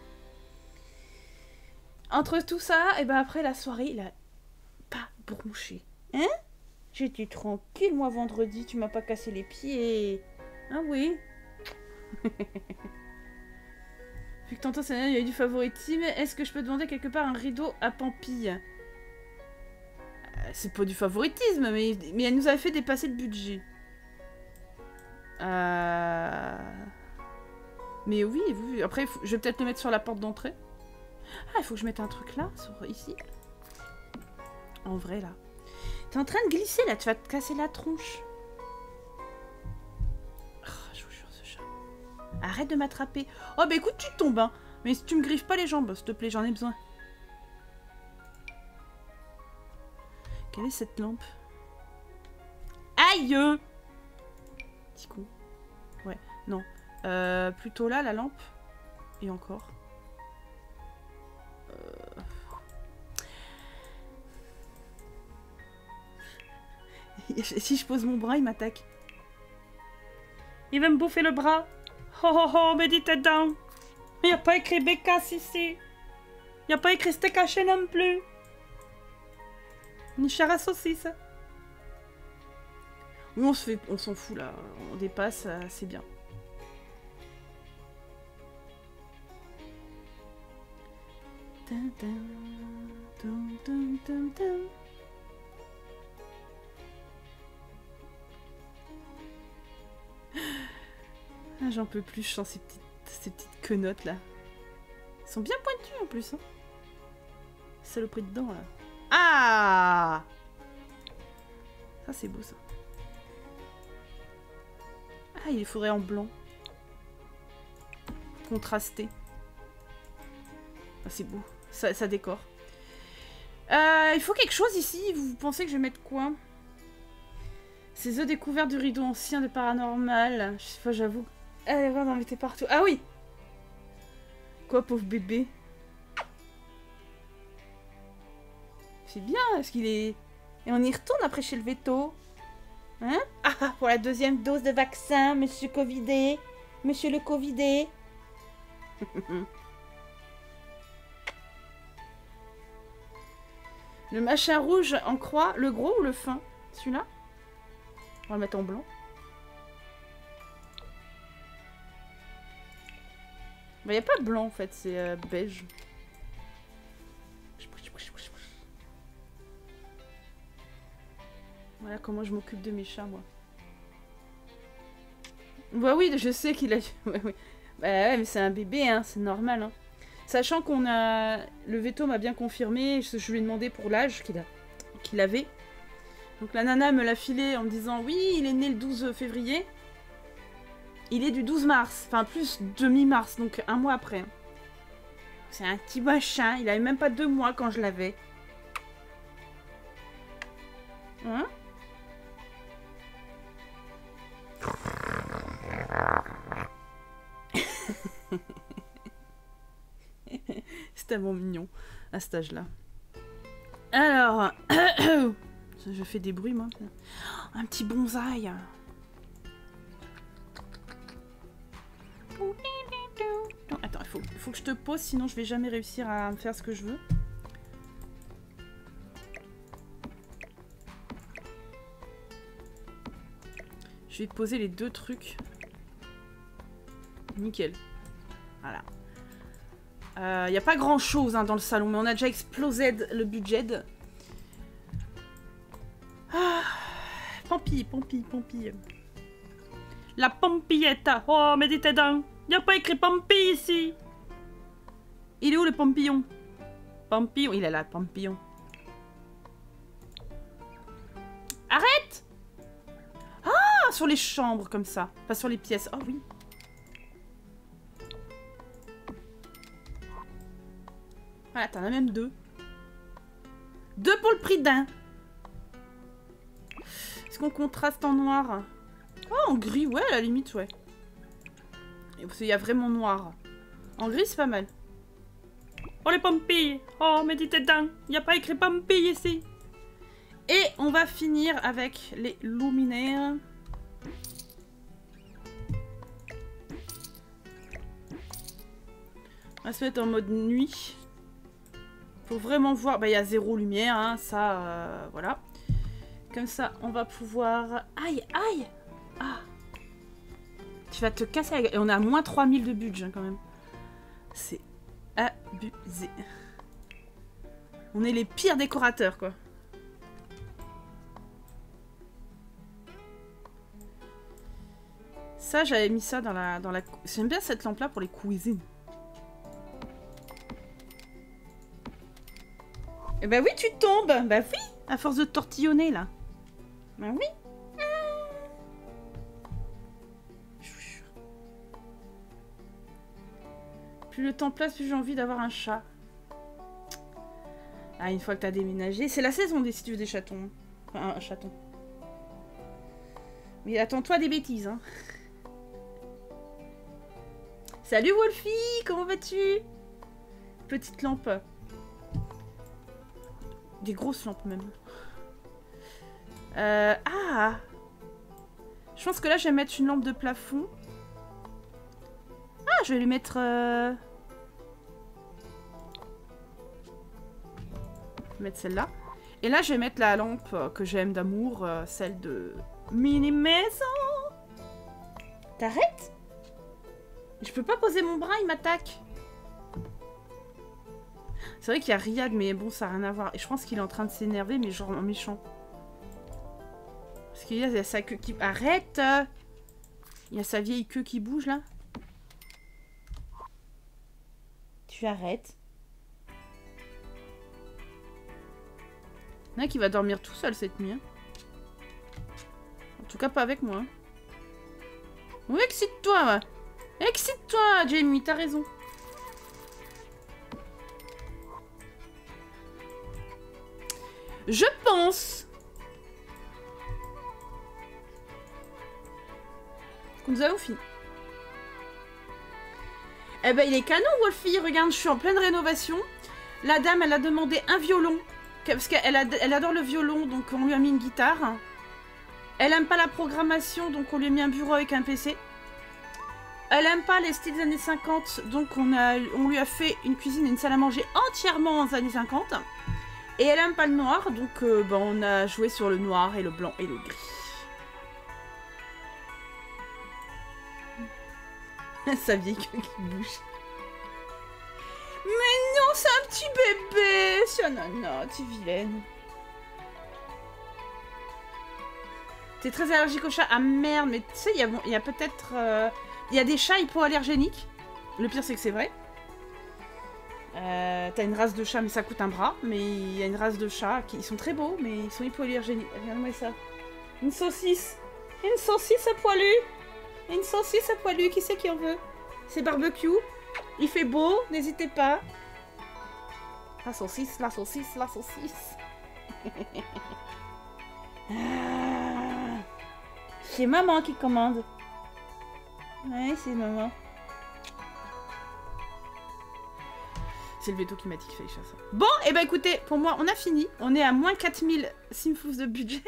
Entre tout ça, et ben après la soirée, il a pas bronché. Hein? J'étais tranquille, moi, vendredi, tu m'as pas cassé les pieds. Ah oui. Vu que tantôt, ça il y a eu du favoritisme, est-ce que je peux demander quelque part un rideau à Pampille? euh, C'est pas du favoritisme, mais, mais elle nous avait fait dépasser le budget. Euh... Mais oui, oui. Après, faut... je vais peut-être le mettre sur la porte d'entrée. Ah, il faut que je mette un truc là, sur ici. En vrai, là. T'es en train de glisser, là. Tu vas te casser la tronche. Oh, je vous jure, ce chat. Arrête de m'attraper. Oh, bah écoute, tu tombes, hein. Mais si tu me griffes pas les jambes, s'il te plaît, j'en ai besoin. Quelle est cette lampe? Aïe! Petit con. Ouais, non. Euh, plutôt là, la lampe. Et encore. Euh... Si je pose mon bras, il m'attaque. Il va me bouffer le bras. Oh oh oh, mais dis tête down. Il n'y a pas écrit Bécasse ici. Il n'y a pas écrit steak haché non plus. Ni chair à saucisse. Oui, on se fait, on s'en fout là. On dépasse, c'est bien. Ah, j'en peux plus, je sens ces petites, ces petites quenottes là. Elles sont bien pointues en plus. Hein. Saloperie dedans là. Ah! Ça c'est beau ça. Ah, il faudrait en blanc. Contrasté. Ah, c'est beau. Ça, ça décore. Euh, il faut quelque chose ici. Vous pensez que je vais mettre quoi? Ces œufs découverts du rideau ancien de paranormal. Je sais pas, j'avoue. Allez voir, d'en mettre partout. Ah oui! Quoi, pauvre bébé? C'est bien, est-ce qu'il est... Et on y retourne après chez le veto. Hein? Ah, pour la deuxième dose de vaccin, monsieur Covidé. Monsieur le Covidé. Le machin rouge en croix, le gros ou le fin? Celui-là? On va le mettre en blanc. Il n'y a pas blanc en fait, c'est euh, beige. Voilà comment je m'occupe de mes chats, moi. Bah oui, je sais qu'il a... ouais, ouais. Bah ouais, mais c'est un bébé, hein, c'est normal. Hein. Sachant qu'on a... Le veto m'a bien confirmé, je lui ai demandé pour l'âge qu'il a... qu'il avait. Donc la nana me l'a filé en me disant, oui, il est né le douze février. Il est du douze mars, enfin plus demi-mars, donc un mois après. C'est un petit machin, il avait même pas deux mois quand je l'avais. Hein? tellement mignon à cet âge-là. Alors, je fais des bruits moi. Un petit bonsaï. Non, attends, il faut, faut que je te pose, sinon je vais jamais réussir à faire ce que je veux. Je vais te poser les deux trucs. Nickel. Voilà. Il euh, n'y a pas grand chose hein, dans le salon, mais on a déjà explosé le budget. Ah, Pampi, Pampi, Pampi. La Pampilletta. Oh, mais dites donc, il n'y a pas écrit Pampi ici. Il est où le Pampillon? Pampillon, il est là, Pampillon. Arrête! Ah, sur les chambres comme ça, pas sur les pièces. Oh oui. Voilà, t'en as même deux. Deux pour le prix d'un. Est-ce qu'on contraste en noir? Oh, en gris, ouais, à la limite, ouais. Parce qu'il y a vraiment noir. En gris, c'est pas mal. Oh, les pampilles. Oh, mais dites donc, il n'y a pas écrit pampilles ici. Et on va finir avec les luminaires. On va se mettre en mode nuit. Faut vraiment voir. Bah, il y a zéro lumière, hein, ça, euh, voilà. Comme ça, on va pouvoir... Aïe, aïe. Ah. Tu vas te casser la gueule. Et on a moins trois mille de budget, hein, quand même. C'est abusé. On est les pires décorateurs, quoi. Ça, j'avais mis ça dans la... Dans la... J'aime bien cette lampe-là pour les cuisines. Eh ben oui, tu tombes. Bah oui, à force de tortillonner, là. Bah oui. Plus le temps passe, plus j'ai envie d'avoir un chat. Ah, une fois que t'as déménagé. C'est la saison des si tu veux des chatons. Enfin, un chaton. Mais attends-toi des bêtises, hein. Salut Wolfie, comment vas-tu? Petite lampe. Des grosses lampes même. Euh, ah! Je pense que là, je vais mettre une lampe de plafond. Ah, je vais lui mettre... Euh... Je vais mettre celle-là. Et là, je vais mettre la lampe que j'aime d'amour, euh, celle de Mini Maison. T'arrêtes? Je peux pas poser mon bras, il m'attaque. C'est vrai qu'il y a Riyad, mais bon, ça n'a rien à voir. Et je pense qu'il est en train de s'énerver, mais genre en méchant. Parce qu'il y a sa queue qui... Arrête! Il y a sa vieille queue qui bouge, là. Tu arrêtes. Il y en a qui va dormir tout seul cette nuit. Hein. En tout cas, pas avec moi. Hein. Oui, excite-toi, ouais. Excite-toi, Jamie, t'as raison. Je pense que nous avons fini. Eh ben, il est canon, Wolfie. Regarde, je suis en pleine rénovation. La dame, elle a demandé un violon. Parce qu'elle elle adore le violon, donc on lui a mis une guitare. Elle aime pas la programmation, donc on lui a mis un bureau avec un P C. Elle aime pas les styles des années cinquante, donc on, a, on lui a fait une cuisine et une salle à manger entièrement aux années cinquante. Et elle aime pas le noir, donc euh, bah, on a joué sur le noir et le blanc et le gris. Sa vieille queue qui bouge. Mais non, c'est un petit bébé. C'est un nana, t'es vilaine. T'es très allergique aux chats. Ah merde, mais tu sais, il y a, bon, y a peut-être... Euh, il y a des chats hypoallergéniques. Le pire, c'est que c'est vrai. Euh, T'as une race de chat, mais ça coûte un bras. Mais il y a une race de chats qui ils sont très beaux, mais ils sont hypoallergéniques. Regarde-moi ça. Une saucisse. Une saucisse à poilu. Une saucisse à poilu. Qui c'est qui en veut? C'est barbecue. Il fait beau, n'hésitez pas. La saucisse, la saucisse, la saucisse. Ah, c'est maman qui commande. Ouais, c'est maman. C'est le veto qui m'a dit qu'il fallait faire ça. Bon, et eh ben écoutez, pour moi, on a fini. On est à moins quatre mille simfous de budget.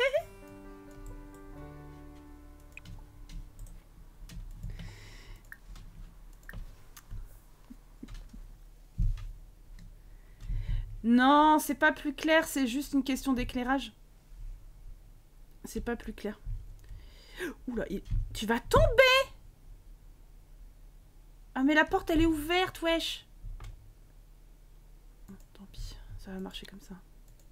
Non, c'est pas plus clair, c'est juste une question d'éclairage. C'est pas plus clair. Oula, il... tu vas tomber! Ah mais la porte elle est ouverte, wesh! Oh, tant pis, ça va marcher comme ça.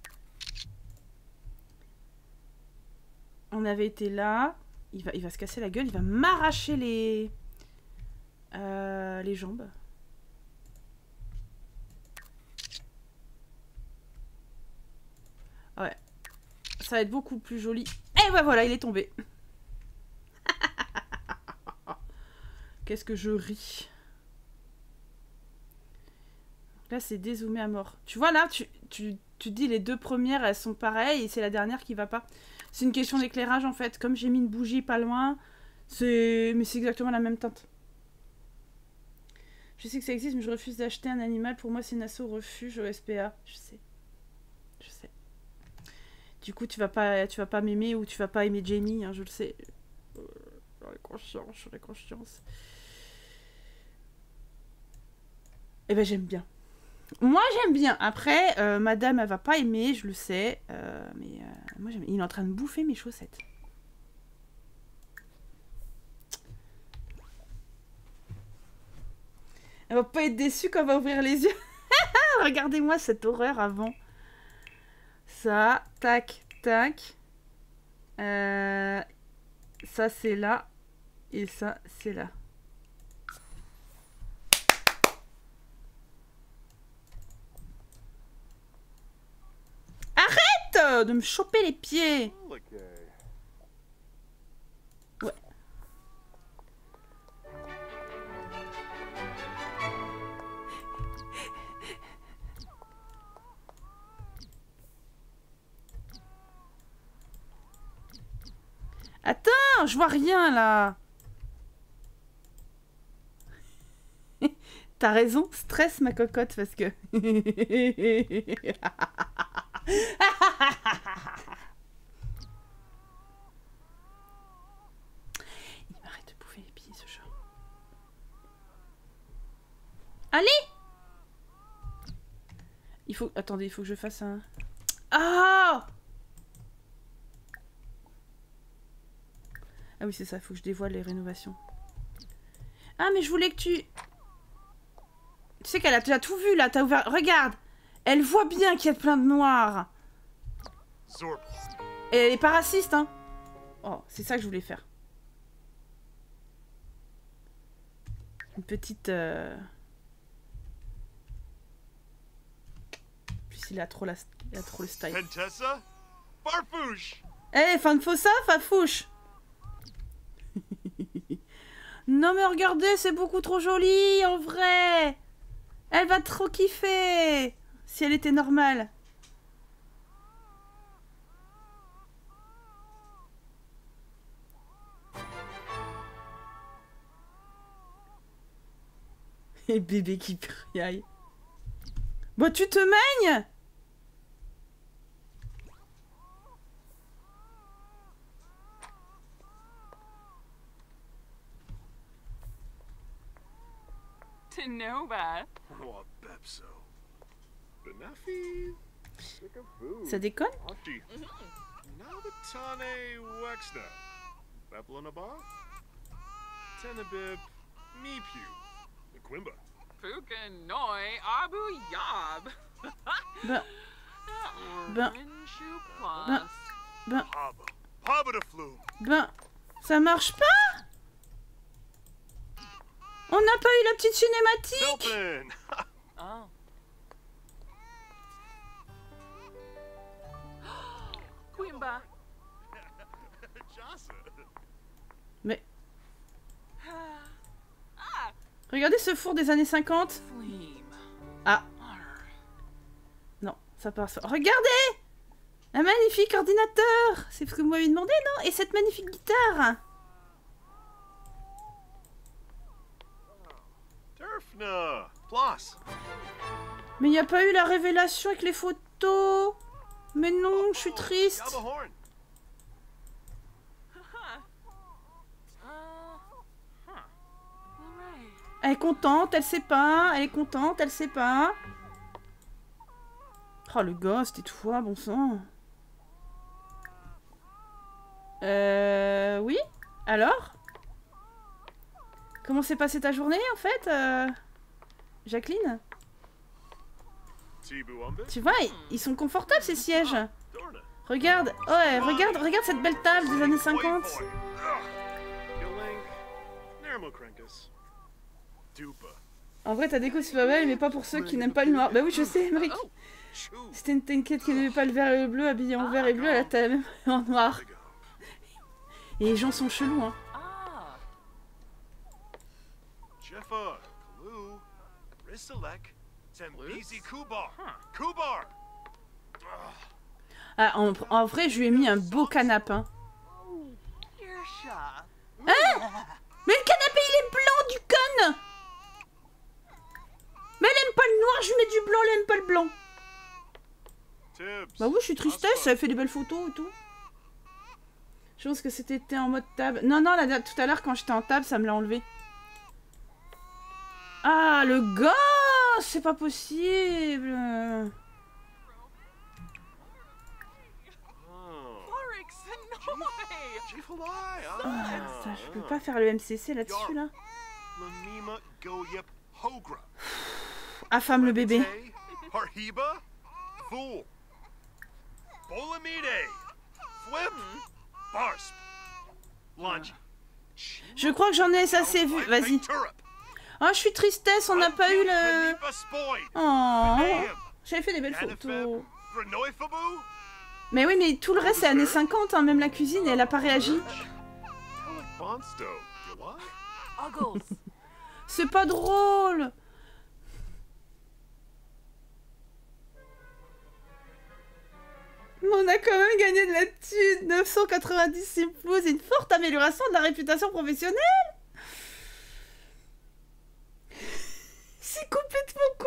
On avait été là. Il va, il va se casser la gueule, il va m'arracher les... Euh, les jambes. Ouais. Ça va être beaucoup plus joli. Et bah voilà, il est tombé. Qu'est-ce que je ris. Là, c'est dézoomé à mort. Tu vois, là, tu, tu, tu dis les deux premières, elles sont pareilles, et c'est la dernière qui va pas. C'est une question d'éclairage, en fait. Comme j'ai mis une bougie pas loin, c'est... Mais c'est exactement la même teinte. Je sais que ça existe, mais je refuse d'acheter un animal. Pour moi, c'est une asso refuge au S P A. Je sais. Je sais. Du coup, tu vas pas, tu vas pas m'aimer ou tu vas pas aimer Jamie, hein, je le sais. Euh, j'aurais conscience, j'aurais conscience. Eh ben, j'aime bien. Moi, j'aime bien. Après, euh, madame, elle va pas aimer, je le sais. Euh, mais euh, moi, j'aime. Il est en train de bouffer mes chaussettes. Elle va pas être déçue quand elle va ouvrir les yeux. Regardez-moi cette horreur avant. Ça, tac, tac. Euh, ça, c'est là. Et ça, c'est là. Arrête de me choper les pieds. Ouais. Attends, je vois rien là. T'as raison, stress ma cocotte parce que... Il m'arrête de bouffer les pieds ce chat. Allez! Il faut... Attendez, il faut que je fasse un... Ah! Ah oui, c'est ça, il faut que je dévoile les rénovations. Ah, mais je voulais que tu... Tu sais qu'elle a déjà tout vu, là, t'as ouvert... Regarde! Elle voit bien qu'il y a plein de noirs. Et elle est pas raciste, hein. Oh, c'est ça que je voulais faire. Une petite... Euh... En plus, il a trop, la... il a trop le style. Pentessa? Farfouche! Eh, hey, Fanfossa, Fafouche! Non mais regardez, c'est beaucoup trop joli, en vrai. Elle va trop kiffer. Si elle était normale. Et bébé qui criaille. Bon, tu te maignes? Nova. Oh, Bepso. Benafi. Ça déconne? Nabatane Wexna. Beplanaba. Tenebib. Meepu. Quimba. Fukin Noi Abu Yab. Ben... Ben... Ben... Ben... Haba. Haba de Flume. Ben... Ça marche pas? On n'a pas eu la petite cinématique. Helpin'. Oh. Quimba. Jasa. Mais... Regardez ce four des années cinquante. Ah. Non, ça passe. Regardez! Un magnifique ordinateur. C'est ce que vous m'avez demandé, non? Et cette magnifique guitare. Turfna. Plus. Mais il n'y a pas eu la révélation avec les photos. Mais non, je suis triste. Yabba horn. Uh, huh. Alright. Elle est contente, elle sait pas. Elle est contente, elle sait pas. Oh, le gosse, tais-toi, bon sang. Euh... Oui? Alors? Comment s'est passée ta journée, en fait, euh... Jacqueline? Tibuambit. Tu vois, ils- ils sont confortables, ces sièges. Dorna. Regarde, ouais, regarde, regarde cette belle table des années cinquante. Boy, boy. Ugh. Gilling. Nermocrancus. Dupa. En vrai, ta déco, c'est pas belle, mais pas pour ceux qui n'aiment pas le noir. Bah oui, je sais, Emmerich. Oh, Choo. C'était une t'inquiète qui n'aimait pas le vert et le bleu, habillée en vert et bleu, elle a ta même en noir. Big up. Et les gens sont chelous, hein. ah. Jeffa. Kalu. Risalek. Tembezi Kubar. Huh. Kubar. Ah, en, en vrai, je lui ai mis un beau canapé, hein. Yersha. Mais le canapé, il est blanc, du con! Mais elle aime pas le noir, je lui mets du blanc, elle aime pas le blanc. Tibbs. Bah oui, je suis tristesse, elle fait des belles photos et tout. Je pense que c'était en mode table. Non, non, là, tout à l'heure, quand j'étais en table, ça me l'a enlevé. Ah, le gosse! C'est pas possible! Oh. Oryx and Noi. Jifalai. Ah, ça, je peux pas faire le M C C là-dessus, là. Lamima Goyep Hogra. Affame le bébé. Lepete, Harhiba. Fool. Bolamide. Flip. Barsp. Lunch. Je crois que j'en ai assez vu. Vas-y. Oh, je suis tristesse, on n'a pas eu le... Oh, j'avais fait des belles photos. Mais oui, mais tout le reste, c'est années cinquante, hein. Même la cuisine, elle a pas réagi. Uggles. C'est pas drôle. Mais on a quand même gagné de la thune. neuf cent quatre-vingt-dix simplouz, une forte amélioration de la réputation professionnelle. C'est complètement con.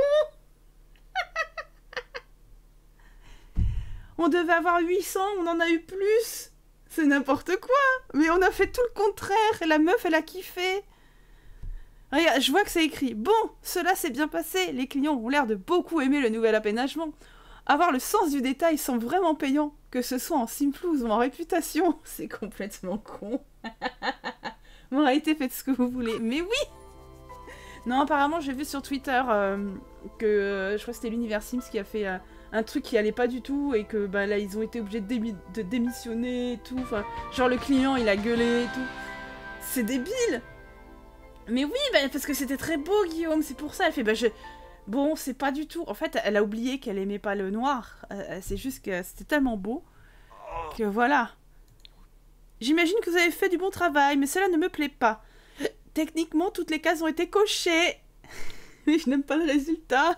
On devait avoir huit cents, on en a eu plus. C'est n'importe quoi. Mais on a fait tout le contraire. Et la meuf, elle a kiffé. Regarde, je vois que c'est écrit. Bon, cela s'est bien passé. Les clients ont l'air de beaucoup aimer le nouvel aménagement. Avoir le sens du détail semble vraiment payant. Que ce soit en simplouz ou en réputation. C'est complètement con. Bon, arrêtez, faites ce que vous voulez. Mais oui. Non, apparemment, j'ai vu sur Twitter euh, que euh, je crois que c'était l'Univers Sims qui a fait euh, un truc qui allait pas du tout et que bah, là, ils ont été obligés de, démi de démissionner et tout. Enfin, genre, le client, il a gueulé et tout. C'est débile! Mais oui, bah, parce que c'était très beau, Guillaume, c'est pour ça. Elle fait, bah, je... Bon, c'est pas du tout... En fait, elle a oublié qu'elle aimait pas le noir. Euh, c'est juste que c'était tellement beau que voilà. J'imagine que vous avez fait du bon travail, mais cela ne me plaît pas. Techniquement, toutes les cases ont été cochées. Mais je n'aime pas le résultat.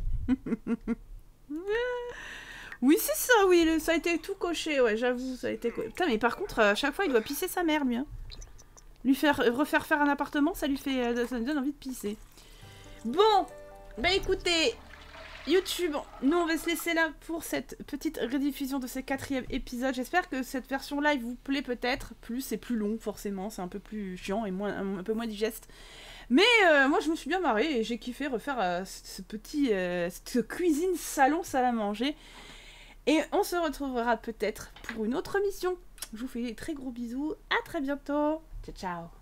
Oui, c'est ça, oui. Le, ça a été tout coché, ouais, j'avoue. Ça a été... Co... Putain, mais par contre, à chaque fois, il doit pisser sa mère, lui. Hein. Lui faire refaire faire un appartement, ça lui fait... Ça lui donne envie de pisser. Bon, bah écoutez... YouTube, nous on va se laisser là pour cette petite rediffusion de ce quatrième épisode. J'espère que cette version live vous plaît peut-être. Plus c'est plus long forcément, c'est un peu plus chiant et moins, un, un peu moins digeste. Mais euh, moi je me suis bien marrée et j'ai kiffé refaire euh, ce petit euh, cette cuisine salon salle à manger. Et on se retrouvera peut-être pour une autre mission. Je vous fais des très gros bisous, à très bientôt. Ciao ciao.